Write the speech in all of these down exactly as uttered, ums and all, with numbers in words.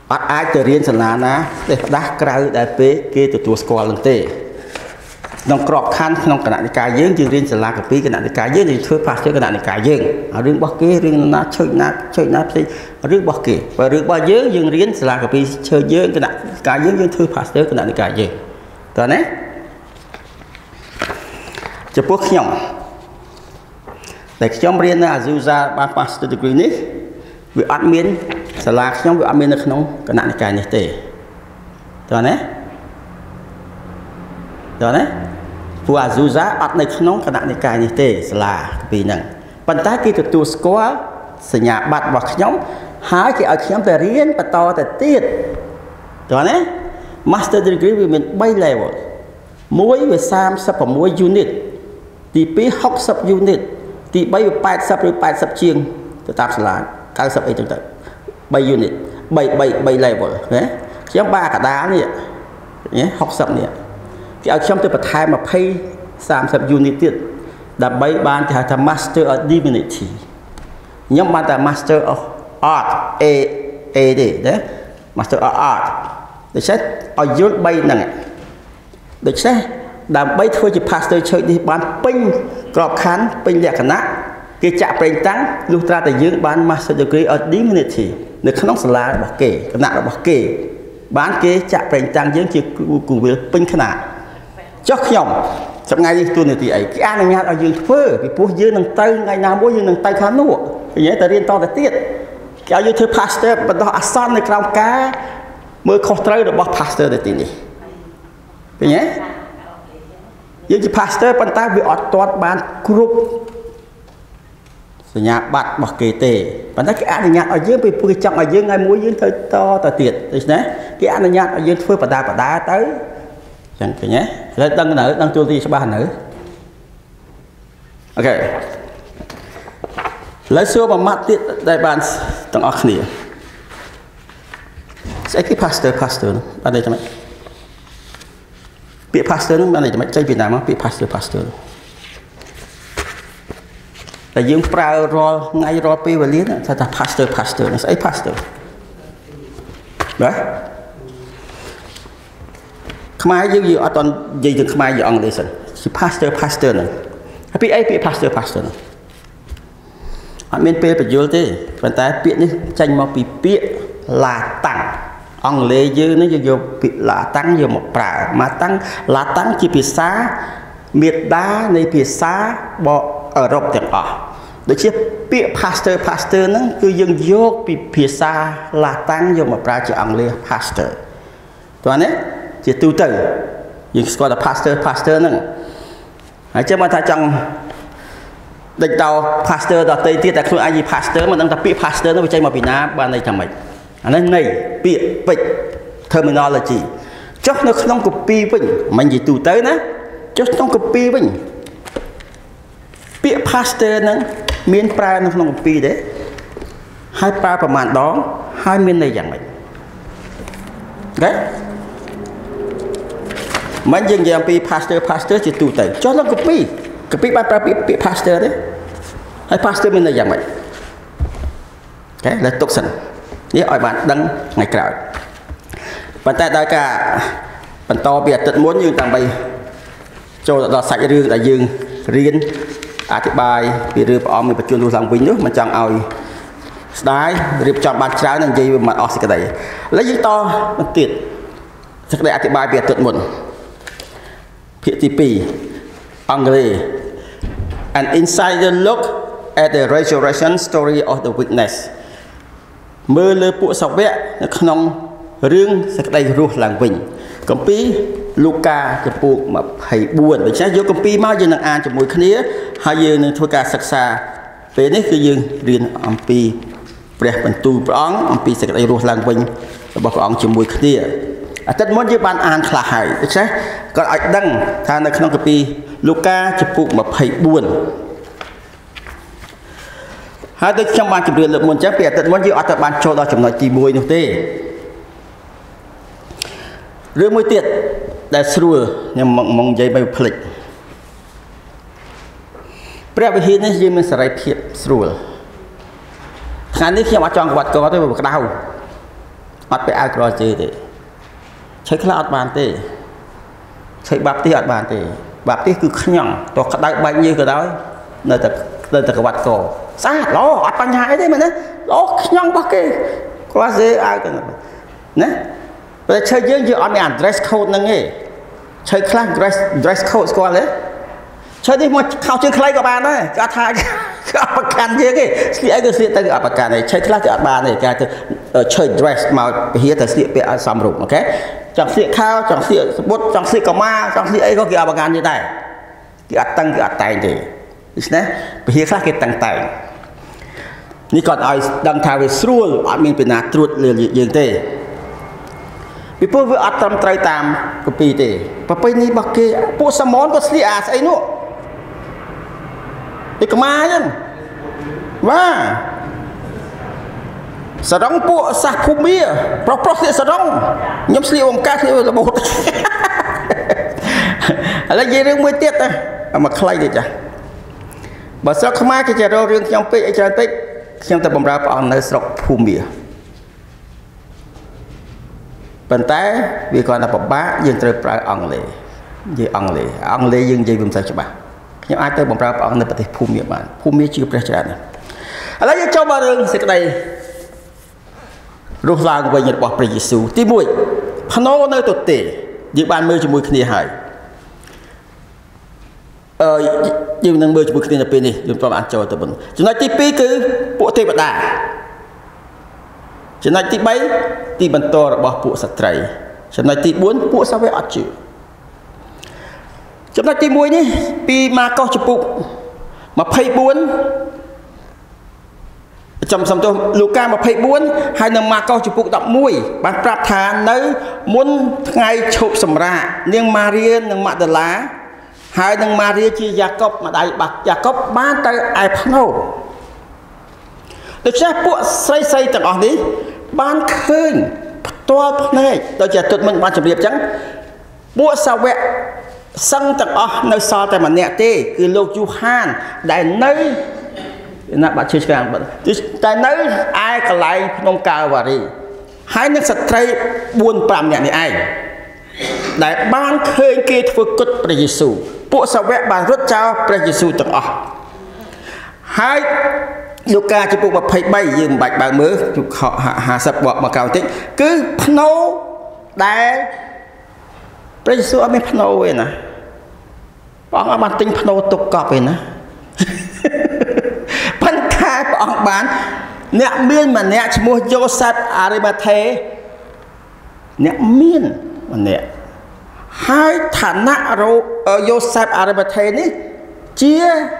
អត់អាចទៅរៀនសាលាណាទេផ្ដាស់ក្រៅដែលពេលគេទទួលស្គាល់នឹងទេក្នុងក្របខ័ណ្ឌក្នុងគណៈនិកាយយើងយើងរៀនសាលាកាពីគណៈនិកាយយើងយើងធ្វើ pastor គណៈនិកាយយើងរឿងរបស់គេរឿងណាឆើចណាឆើចណាផ្សេងរឿងរបស់គេបើរឿងរបស់យើងយើងរៀនសាលាកាពីឆើចយើងគណៈនិកាយយើងយើងធ្វើ pastor គណៈនិកាយយើងតើណាចំពោះខ្ញុំតែខ្ញុំរៀននៅ Azusa បាន Master Degree នេះវាអត់មានសាលាខ្ញុំវាអត់មាននៅក្នុងគណៈនិកាយនេះទេតើណាតើណាពួក Azusa អត់នៅក្នុងគណៈនិកាយនេះទេសាលាពីហ្នឹងប៉ុន្តែគេទទួលស្គាល់សញ្ញាបត្ររបស់ខ្ញុំហើយគេឲ្យខ្ញុំទៅរៀនបន្តទៅទៀតតើណា Master Degree វាមាន3 level មួយវាសាមសិប៦ unit ទីពីរ หกสิบ unit ទីបីវាแปดสิบឬแปดสิบជាងទៅតាមសាលាเก้าสิบអីចឹងទៅ3 unit 3 3 3 level ណាខ្ញុំបាកដានេះណាหกสิบនេះគេឲ្យខ្ញុំទៅបន្ថែមยี่สิบ สามสิบ unit ទៀតដើម្បីបានគេហៅថា Master of Divinity ខ្ញុំបានតែ Master of Art A A ទេណា Master of Art ដូច្នេះឲ្យយល់3ហ្នឹងដូច្នេះដើម្បីធ្វើជា Pastor Church នេះបានពេញក្របខ័ណ្ឌពេញលក្ខណៈគេចាក់ប្រេងតាំងលុះត្រាតែយើងបាន Master Degree of Divinity នៅក្នុងសាលារបស់គេគណៈរបស់គេបានគេចាក់ប្រេងតាំងយើងជាគូវិលពេញខ្នាតចុះខ្ញុំថ្ងៃនេះទូនាទីអីគេអនុញ្ញាតឲ្យយើងធ្វើពីព្រោះយើងនឹងទៅថ្ងៃណាមួយយើងនឹងទៅខាងនោះនិយាយតែរៀនតទៅទៀតគេឲ្យយើងធ្វើ Pastor បណ្ដោះអាសន្ននៅក្រោមការមើលខុសត្រូវរបស់ Pastor នៅទីនេះឃើញទេយើងជា Pastor ប៉ុន្តែវាអត់ទាត់បានគ្រប់សញ្ញាបត្ររបស់គេទេប៉ុន្តែគេអនុញ្ញាតឲ្យយើងពីព្រោះគេចង់ឲ្យយើងថ្ងៃមួយយើងទៅតទៅទៀតដូច្នេះគេអនុញ្ញាតឲ្យយើងធ្វើបដាបដាទៅចឹងឃើញទេឥឡូវដឹងនៅដឹងទូលទីច្បាស់នៅអូខេឥឡូវសួរមួយម៉ាត់ទៀតដែលបានទាំងអស់គ្នាស្អីគេ Pastor Pastor បានទេចាំពាក្យ Pastor ហ្នឹងបានតែចេញពីណាមកពាក្យ Pastor Pastor តែយើងប្រើរាល់ថ្ងៃរាល់ពេលវេលាថាថា Pastor Pastor ស្អី Pastor បាទខ្មែរយើងយើងអត់តនិយាយទៅខ្មែរយើងអង់គ្លេសសិនជា Pastor Pastor ហ្នឹងហើយពាក្យអីពាក្យ Pastor Pastor ហ្នឹងអត់មានពេលបញ្យល់ទេប៉ុន្តែពាក្យនេះចេញមកពីពាក្យឡាតាំងអង់គ្លេសយើងនេះយើងយកពាក្យឡាតាំងយកមកប្រើមកតាំងឡាតាំងជាភាសាមេដានៃភាសាបកអឺរ៉ុបទាំងអស់ដូចជាពាក្យ Pastor Pastor ហ្នឹងគឺយើងយកពីភាសាឡាតាំងយកមកប្រើជាអង់គ្លេស Pastor តើណាជាទូទៅយើងស្គាល់តែ Pastor Pastor ហ្នឹងហើយចាំមកថាចង់ដេញតោ Pastor ដទៃទៀតតែខ្លួនឯងជា Pastor មិនដឹងថាពាក្យ Pastor ហ្នឹងវាចេញមកពីណាបានន័យថាម៉េចអានេះន័យពាក្យពេចន៍ terminology ចុះនៅក្នុងកូពីវិញមិននិយាយទូទៅណាចុះក្នុងកូពីវិញពាក្យ Pastor ហ្នឹងមានប្រើនៅក្នុងកូពីទេហើយប្រើប្រមាណដងហើយមានន័យយ៉ាងម៉េចអូខេមិនយើងនិយាយអំពី Pastor Pastor ជាទូទៅចុះក្នុងកូពីកូពីបានប្រើពាក្យពាក្យ Pastor ទេហើយ Pastor មានន័យយ៉ាងម៉េចអូខេលើទុកសិននេះឲ្យបានដឹងថ្ងៃក្រោយប៉ុន្តែដោយការបន្តពីអាទិត្យមុនយើងដើម្បីចូលដល់សាច់រឿងដែលយើងរៀនអធិប្បាយពីរឿងព្រះអង្គមានបញ្ជូនរស់ឡើងវិញនោះមិនចង់ឲ្យស្ដាយរៀបចំបានច្រើននឹងនិយាយវាមិនអស់សេចក្តីឥឡូវយើងតបន្ទៀតសេចក្តីអធិប្បាយពីអាទិត្យមុនភាគទីពីរអង់គ្លេស An insider look at the resurrection story of the witness មើលលើពួកសាវកនៅក្នុងរឿងសេចក្តីរស់ឡើងវិញគម្ពីរលូកាចំពោះยี่สิบสี่ដូច្នេះយកគម្ពីរមកយើងនឹងអានជាមួយគ្នាហើយយើងនឹងធ្វើការសិក្សាពេលនេះគឺយើងរៀនអំពីព្រះបន្ទូលព្រះអង្គអំពីសេចក្តីរស់ឡើងវិញរបស់ព្រះអង្គជាមួយគ្នាអាទិត្យមុនយើងបានអានខ្លះហើយដូច្នេះក៏ឲ្យដឹងថានៅក្នុងគម្ពីរលូកាចំពោះยี่สิบสี่ហើយដូចខ្ញុំបានជម្រាបលើកមុនចឹងពីអាទិត្យមុនយើងអត់ទៅបានចូលដល់ចំណុចទីមួយនោះទេរឿងមួយទៀតដែលស្រួលខ្ញុំមកនិយាយទៅភ្លេចព្រះវិហារនេះយើងមានសេរីភាពស្រួលថ្ងៃនេះខ្ញុំអត់ចង់ក្បត់កទេវាក្តៅអត់ไปអាវក្រជើទេឆេខ្លះអត់បានទេឆេបាប់ទីអត់បានទេបាប់ទីគឺខ្ញងតោះក្តៅបាច់ញើសក៏ដោយនៅតែនៅតែក្បាត់កស្អាតល្អអត់បញ្ហាអីទេមែនទេល្អខ្ញងរបស់គេក្រជើអាវទៅណាតែឆេយើងយើងអត់មាន dress code ហ្នឹងទេឆេខ្លះ dress dress code ស្គាល់ទេឆេនេះមកខោជើងខ្លីក៏បានដែរគេអត់ថាគេអត់ប្រកាន់យើងទេស្លៀកអីក៏ស្លៀកទៅអត់ប្រកាន់ទេឆេខ្លះគេអត់បានទេគេទៅឆេ dress មកពហិទៅស្លៀកពាក់ឲ្យសមរម្យអូខេចង់ស្លៀកខោចង់ស្លៀកសបុតចង់ស្លៀកកម៉ាចង់ស្លៀកអីក៏គេអត់ប្រកាន់ទេដែរគេអត់តឹងគេអត់តែងទេដូច្នេះពហិខ្លះគេតឹងតែងនេះគាត់ឲ្យដឹងថាវាស្រួលអត់មានពីណាត្រួតលើយើងទេពីព្រោះវាអត់ត្រឹមត្រូវតាមកពីទេប្រពៃណីរបស់គេពួកសមនក៏ស្លៀកអាស្អីនោះពីកម្មាអញ្ចឹងបាទសរងពួកសាសភូមិប្រុសប្រុសស្លៀកសរងខ្ញុំស្លៀកបំកាស្លៀករបូតឥឡូវនិយាយរឿងមួយទៀតណាមកខ្លីទេចាបើស្រុកខ្មែរគេចេះរករឿងខ្ញុំពេកអីច្រើនពេកខ្ញុំទៅបម្រើព្រះអង្គនៅស្រុកភូមិប៉ុន្តែវាគាត់ថាពិបាកយើងត្រូវប្រើអង់គ្លេសនិយាយអង់គ្លេសអង់គ្លេសយើងនិយាយមិនសូវច្បាស់ខ្ញុំអាចទៅបម្រើព្រះអង្គនៅប្រទេសភូមិបានភូមិជឿព្រះច្រើនណាស់ឥឡូវយើងចូលមករឿងសេចក្តីរស់ឡើងវិញរបស់ព្រះយេស៊ូវទីមួយភ្នោនៅទទេយើងបានមើលជាមួយគ្នាហើយអឺយើងនឹងមើលជាមួយគ្នានៅពេលនេះយើងព្រមអាចចូលទៅមុនចំណុចទីពីរគឺពួកទេវតាចំណុចទីបីទីបន្តរបស់ពួកស្ត្រីចំណុចទីបួនពួកសាវកអត់ជឿចំណុចទីមួយនេះពីម៉ាកុសចំពុកម្ភៃបួនចំសំទោសលូកាម្ភៃបួនហើយនៅម៉ាកុសចំពុកដប់មួយបានប្រាប់ថានៅមុនថ្ងៃឈប់សម្រាកនាងម៉ារីនិងម៉ាក់ដាឡាហើយនឹងម៉ារីជាយ៉ាកុបម្ដាយបាក់យ៉ាកុបបានទៅឯភ្នោដូច្នេះពួកស្រីស្រីទាំងអស់នេះបានឃើញផ្ទាល់ភ្នែកដូចជាទុតមិញបានជម្រាបអញ្ចឹងពួកសាវកសឹងទាំងអស់នៅសល់តែម្នាក់ទេគឺលោកយូហានដែលនៅណាបាត់ជឿឆ្កាងតែនៅឯកន្លែងភ្នំកាវ៉ារីហើយនឹងស្ត្រីបួនប្រាំនាក់នេះឯងដែលបានឃើញគេធ្វើគុតព្រះយេស៊ូវពួកសាវកបានរត់ចោលព្រះយេស៊ូវទាំងអស់ហើយលូកាចំពុកម្ភៃបីយើងមិនបាច់បើកមើលជុកហាសិបបកមកកៅតិចគឺភ្នោដែលព្រះយេស៊ូវអត់មានភ្នោទេណាព្រះអង្គអត់បានទិញភ្នោទុកកប់ទេណាប៉ុន្តែព្រះអង្គបានអ្នកមានម្នាក់ឈ្មោះយ៉ូសេបអារីម៉ាថេអ្នកមានម្នាក់ហើយឋានៈយ៉ូសេបអារីម៉ាថេនេះជា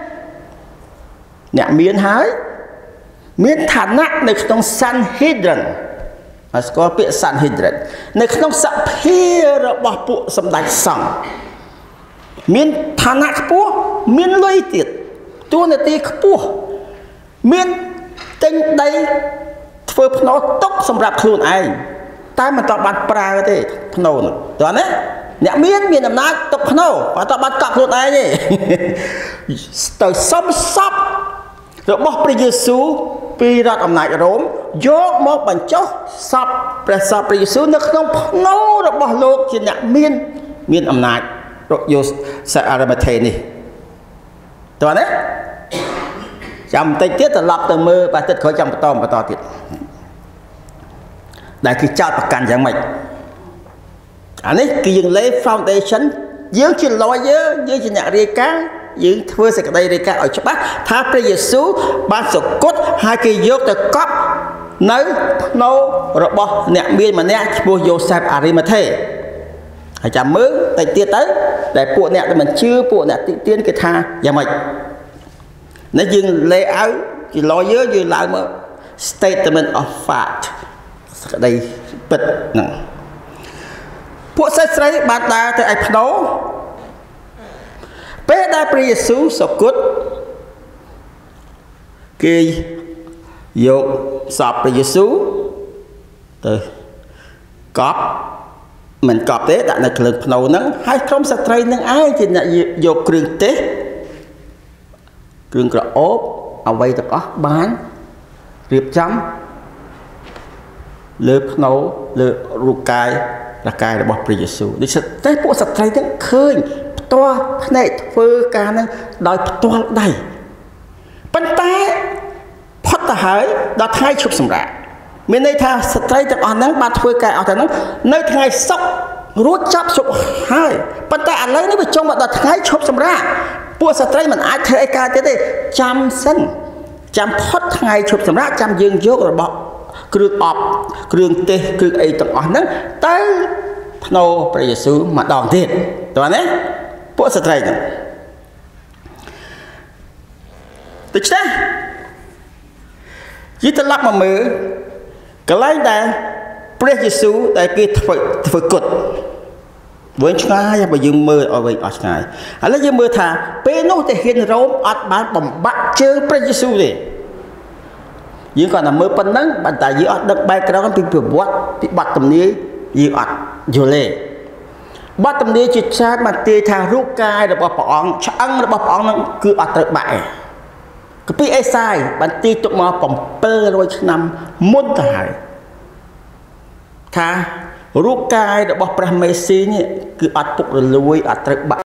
អ្នកមានហើយមានឋានៈនៅក្នុង Sanhedrin ហើយស្គាល់ពាក្យ Sanhedrin នៅក្នុងសភារបស់ពួកសម្ដេចសង្ឃមានឋានៈខ្ពស់មានលុយទៀតតួនាទីខ្ពស់មានទិញដីធ្វើភ្នោទុកសម្រាប់ខ្លួនឯងតែមិនតបានប្រើទេភ្នោនោះតើណាអ្នកមានមានអំណាចទុកភ្នោបើតបាត់កក់ខ្លួនឯងទេទៅសំសពរបស់ព្រះយេស៊ូវពីរដ្ឋអំណាចរ៉ូមយកមកបញ្ចុះសពព្រះសពព្រះយេស៊ូវនៅក្នុងភ្នោរបស់លោកជាអ្នកមានមានអំណាចយោសេបអារីម៉ាថេនេះតើណាចាំបន្តិចទៀតត្រឡប់ទៅមើលបាទទឹកក្រោយចាំបន្តបន្តទៀតដែលគឺចោតប្រកាន់យ៉ាងម៉េចអានេះគឺយើង lay foundation យើងជា lawyer យើងជាអ្នករាយការណ៍យើងធ្វើសេចក្តីរាយការណ៍ឲ្យច្បាស់ថាព្រះយេស៊ូវបានសគត់ហើយគេយកទៅកប់នៅភ្នោរបស់អ្នកមានម្នាក់ឈ្មោះយ៉ូសេបអារីម៉ាថេហើយចាំមើលតិចទៀតទៅដែលពួកអ្នកដែលមិនជឿពួកអ្នកតិទៀនគេថាយ៉ាងម៉េចនេះយើង lay out ជា lawyer យើងឡើងមក statement of fact សេចក្តីពិតហ្នឹងពួកស្រីស្រីបានដើរទៅឯភ្នោពេលដែលព្រះយេស៊ូវសគត់គេយកសពព្រះយេស៊ូវទៅកប់មិនកប់ទេដាក់នៅក្លឹងភ្នោហ្នឹងហើយក្រុមស្ត្រីនឹងឯងជាអ្នកយកគ្រឿងទេសគ្រឿងក្រអូបអ្វីទាំងអស់បានរៀបចំលើភ្ងោលើរូបកាយរាងកាយរបស់ព្រះយេស៊ូវដូច្នេះតែពួកស្ត្រីទាំងឃើញផ្ទាល់ភ្នែកធ្វើការនឹងដោយផ្ទាល់ដៃប៉ុន្តែផុតទៅហើយដល់ថ្ងៃឈប់សម្រាកមានន័យថាស្ត្រីទាំងអស់ហ្នឹងបានធ្វើការអស់ទាំងហ្នឹងនៅថ្ងៃសុក្ររួចចាប់ជប់ហើយប៉ុន្តែឥឡូវនេះវាចង់មកដល់ថ្ងៃឈប់សម្រាកពួកស្ត្រីមិនអាចធ្វើអីកើតទៀតទេចាំសិនចាំផុតថ្ងៃឈប់សម្រាកចាំយើងយករបស់គ្រឿងអប់គ្រឿងទេសគ្រឿងអីទាំងអស់ហ្នឹងទៅភ្នូរព្រះយេស៊ូវម្ដងទៀតតើណាពួកស្ត្រីហ្នឹងដូច្នេះយីត្រឡប់មកមើលកន្លែងដែលព្រះយេស៊ូវដែលគេធ្វើធ្វើគុតវិញឆ្ងាយបើយើងមើលឲ្យវិញអស់ឆ្ងាយឥឡូវយើងមើលថាពេលនោះទាហានរ៉ូមអត់បានបំបាក់ជើងព្រះយេស៊ូវទេយើងគាត់តែមើលប៉ុណ្ណឹងប៉ុន្តែយើងអត់ដឹកបែកក្រោយពីប្រវត្តិពីបទទំនាយយើងអត់យល់ទេបទទំនាយជាច្រើនបានទាយថារូបកាយរបស់ព្រះអង្គឆ្អឹងរបស់ព្រះអង្គនឹងគឺអត់ត្រូវបាក់ទេកាពីអេសាយបានទាយទុកមកbảy trămឆ្នាំមុនទៅហើយថារូបកាយរបស់ព្រះមេស៊ីនេះគឺអត់ពុករលួយអត់ត្រូវបាក់